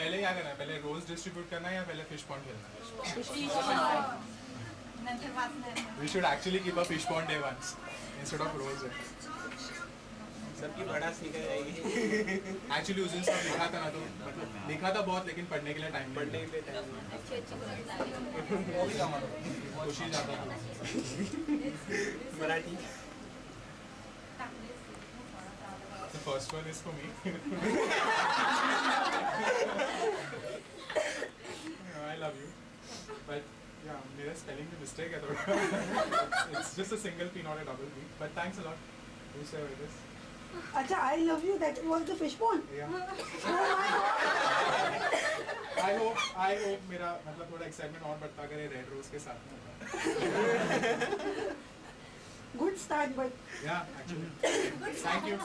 पहले क्या करना है? पहले रोज डिस्ट्रीब्यूट करना है या पहले फिश पॉन्ड खेलना है? We should actually keep a fish pond day once instead of rolls. सबकी बड़ा सीखा जाएगी। Actually उस दिन सब लिखा था ना, तो मतलब लिखा था बहुत, लेकिन पढ़ने के लिए टाइम नहीं। पढ़ने के लिए टाइम कोशिश ज़्यादा था। Marathi. The first one is for me. I love you, but yeah, मेरा spelling में mistake है थोड़ा. It's just a single P, not a double P. But thanks a lot. Whosoever it is. अच्छा, I love you. That was the fish pond. Yeah. Oh my God. I hope मेरा मतलब थोड़ा excitement और बढ़ता करे Red Rose के साथ में. Good start, but Yeah, actually. Thank you.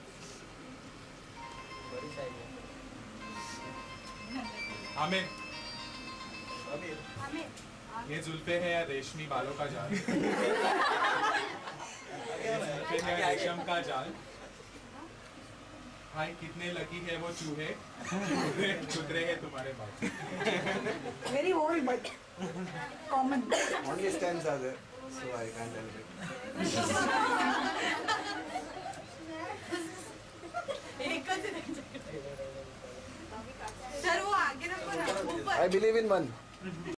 Aamir, ये जुल्फे है या रेशमी बालों का जाल? ये जुल्फे है या रेशम का जाल? भाई कितने लकी है वो चूहे, चुदरे हैं तुम्हारे बाल. very old, but common. Only stems are there, so I can't help it. Sir वो आगे रखो ना ऊपर. I believe in one.